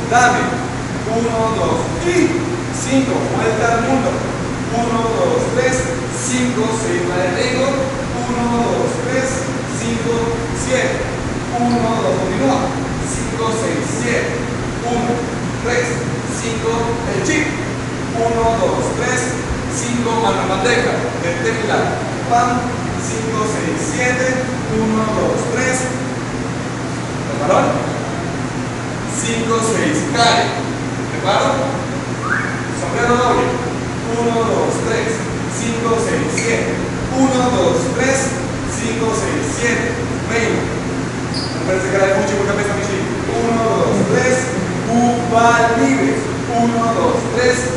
dame. 1, 2 y 5, vuelta al mundo. 1, 2, 3, 5, 6, va de ritmo. 1, 2, 3, 5, 7. 1, 2, continúa. 5, 6, 7. 1, 3, 5, el chip. 1, 2, 3, 5, mano en bandeja. El teclado. Pam. 5, 6, 7. 1, 2, 3. El balón. 5, 6, cae. ¿Preparo? Sombrero doble. 1, 2, 3, 5, 6, 7. 1, 2, 3, 5, 6, 7. Reino. No parece que era mucho porque pesa mi chip. 1, 2, 3. Upa libre. 1, 2, 3.